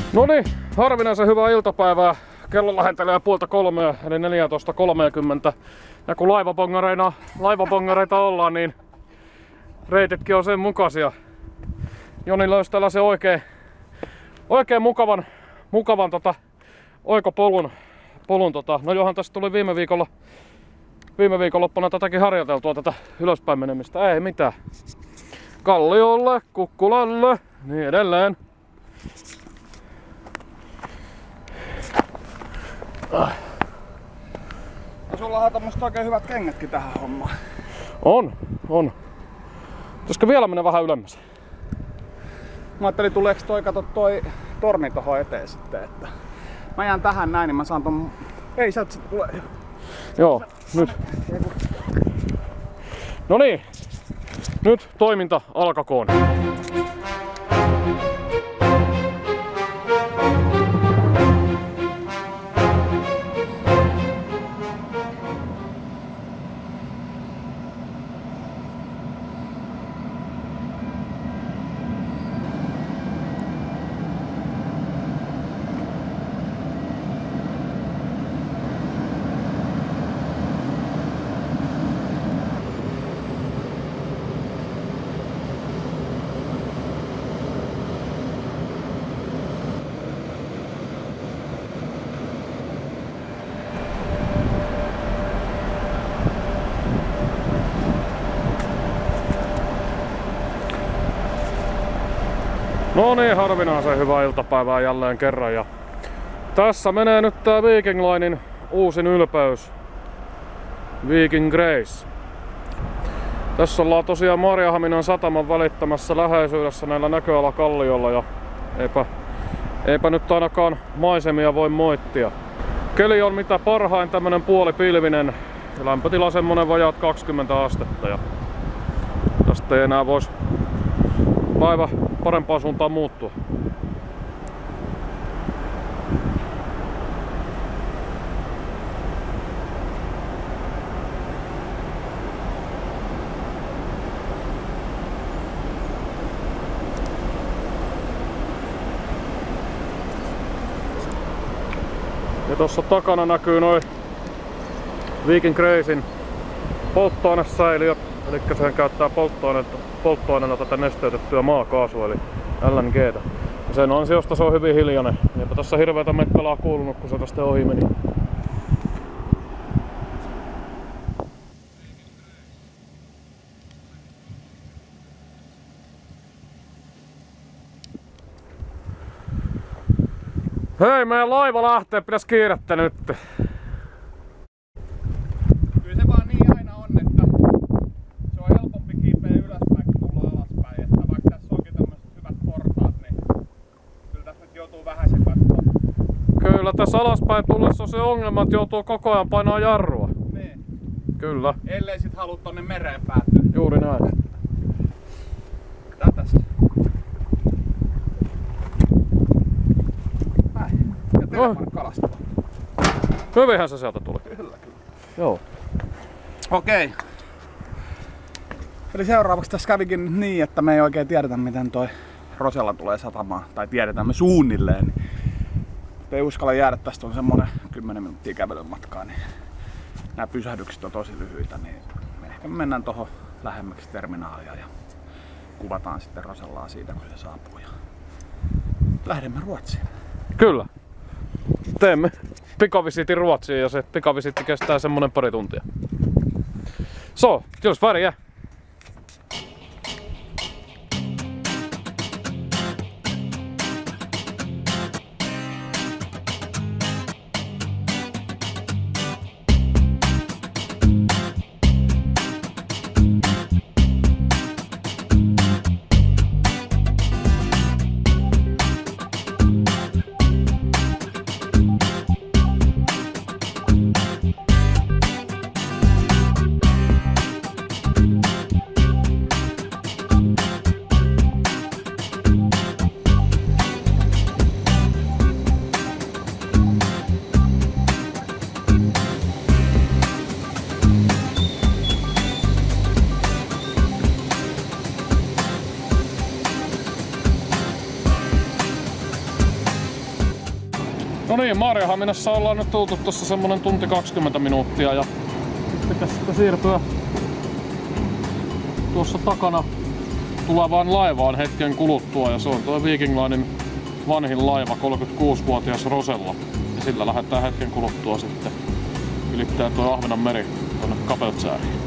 No niin, harvinaisen hyvää iltapäivää. Kello lähentelee 2:30 eli 14:30. Ja kun laivabongareita ollaan, niin reititkin on sen mukaisia. Joni löysi tällaisen oikein mukavan oikopolun. No johan tästä tuli viime viikonloppuna tätäkin harjoiteltua, tätä ylöspäin menemistä. Ei mitään. Kalliolle, Kukkulalle, niin edelleen. No sulla on tommoset oikein hyvät kengätkin tähän hommaan. On. Pitäisikö vielä mennä vähän ylemmäs? Mä ajattelin, tuleeks toi torni tohon eteen sitten, että mä jään tähän näin, niin mä saan ton... Ei, sieltä se tulee. Joo, nyt. No niin, nyt toiminta alkakoon. No niin, harvinaisen hyvää iltapäivää jälleen kerran. Ja tässä menee nyt tää Viking Linen uusin ylpeys. Viking Grace. Tässä ollaan tosiaan Maarianhaminan sataman välittämässä läheisyydessä näillä näköalakallioilla ja eipä nyt ainakaan maisemia voi moittia. Keli on mitä parhain, tämmönen puolipilvinen ja lämpötila semmonen vajaat 20 astetta. Ja tästä ei enää vois päivä parempaan suuntaan muuttua. Ja tossa takana näkyy noin Viking Gracen polttoainesäiliöt, eli sehän käyttää polttoaineena tätä nesteytettyä maakaasua eli LNGtä. Ja sen ansiosta se on hyvin hiljainen. Eipä tässä hirveätä mekkalaa kuulunut, kun se tästä ohi meni. Hei, meidän laiva lähtee, pitäis kiirettä nyt. Kyllä se vaan niin aina on, että se on helpompi kiipeä ylöspäin kuin tulla alaspäin. Että vaikka tässä onkin tämmöiset hyvät portaat, niin kyllä tässä nyt joutuu vähän se katsoa. Kyllä tässä alaspäin tullessa on se ongelma, että joutuu koko ajan painaa jarrua. Niin. Kyllä. Ellei sit halua tonne mereen päätyä. Juuri näin. Tätäs. Ja telemark kalastava. Hyvinhän se sieltä tuli. Kyllä. Joo. Okei. Eli seuraavaksi tässä kävikin niin, että me ei oikein tiedetä miten toi Rosella tulee satamaan. Tai tiedetään me suunnilleen. Niin ei uskalla jäädä, tästä on semmonen 10 minuuttia kävelyn matkaa. Niin nämä pysähdykset on tosi lyhyitä. Niin me ehkä mennään tohon lähemmäksi terminaalia ja kuvataan sitten Rosellaa siitä kun se saapuu. Ja lähdemme Ruotsiin. Kyllä. Teemme pikavisiitin Ruotsiin ja se pikavisiitti kestää semmonen pari tuntia. Så, till Sverige! No niin, Maarianhaminassa ollaan nyt tultu tossa semmonen tunti 20 minuuttia ja nyt pitäis sitten siirtyä tuossa takana tulevaan laivaan hetken kuluttua ja se on tuo Viking Linen vanhin laiva, 36-vuotias Rosella. Ja sillä lähdetään hetken kuluttua sitten ylittää tuo Ahvenanmeri tuonne Kapellskäriin.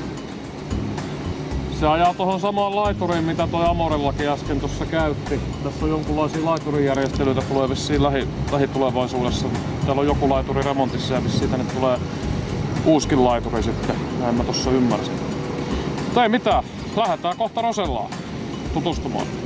Se ajaa tuohon samaan laituriin, mitä toi Amorellakin äsken tuossa käytti. Tässä on jonkunlaisia laiturijärjestelyitä tulee vissiin lähitulevaisuudessa. Täällä on joku laituri remontissa ja vissiin tänne tulee uuskin laituri sitten. Näin mä tossa ymmärsin. Mutta ei mitään, lähdetään kohta Rosellaan tutustumaan.